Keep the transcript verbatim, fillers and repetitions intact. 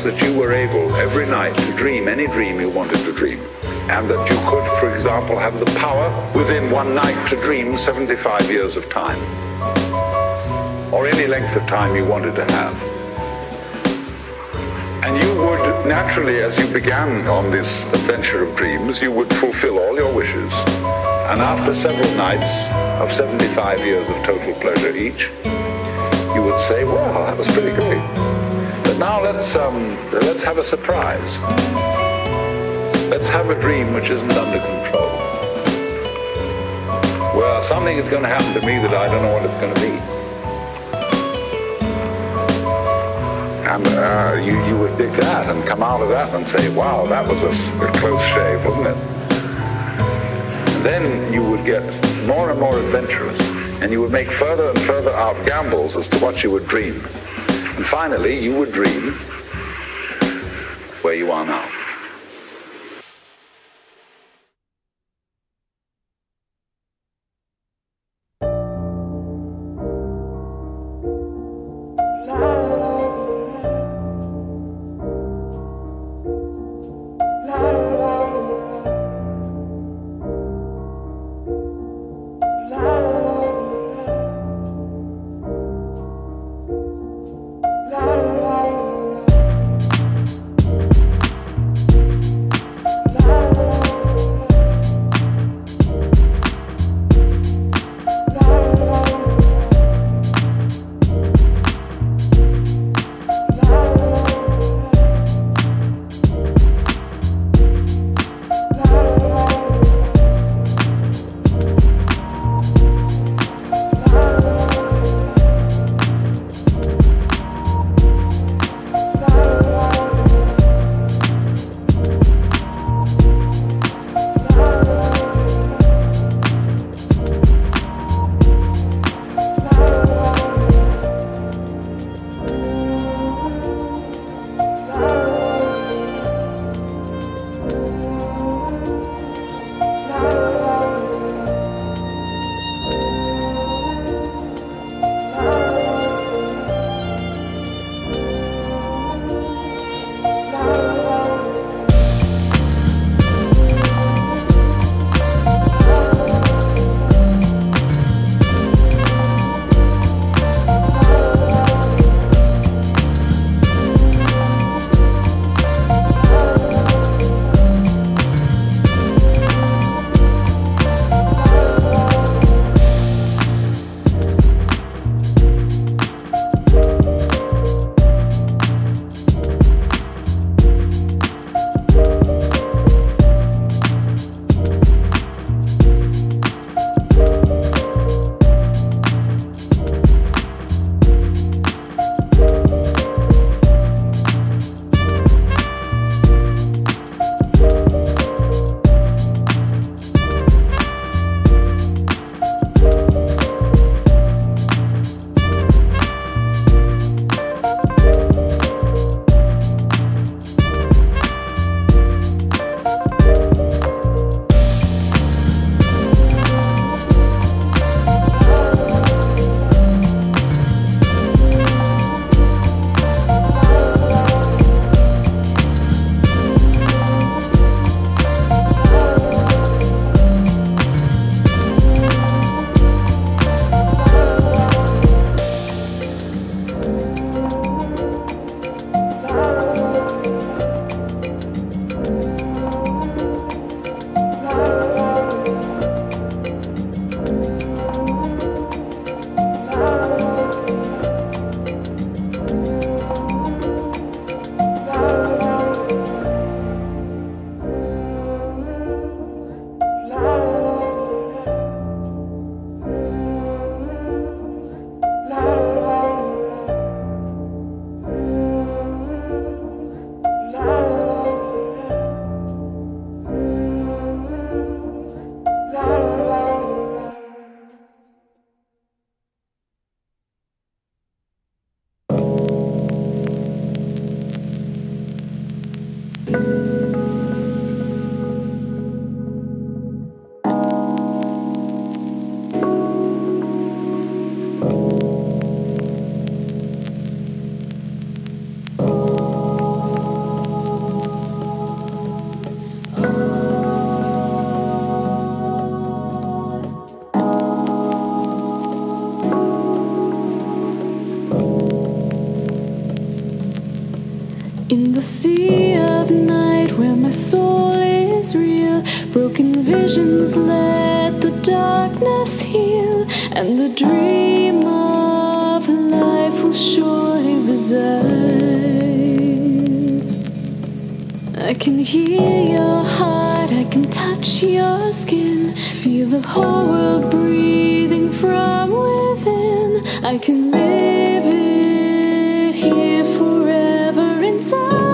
was that you were able every night to dream any dream you wanted to dream, and that you could, for example, have the power within one night to dream seventy-five years of time, or any length of time you wanted to have. And you would naturally, as you began on this adventure of dreams, you would fulfill all your wishes. And after several nights of seventy-five years of total pleasure each, you would say, well, that was pretty great. But now let's, um, let's have a surprise. Let's have a dream which isn't under control, where something is going to happen to me that I don't know what it's going to be. And uh, you, you would pick that and come out of that and say, wow, that was a, a close shave, wasn't it? And then you would get more and more adventurous, and you would make further and further out gambles as to what you would dream. And finally, you would dream where you are now. the sea of night where my soul is real, broken visions let the darkness heal, and the dream of life will surely reside. I can hear your heart, I can touch your skin, feel the whole world breathing from within. I can live it here forever inside.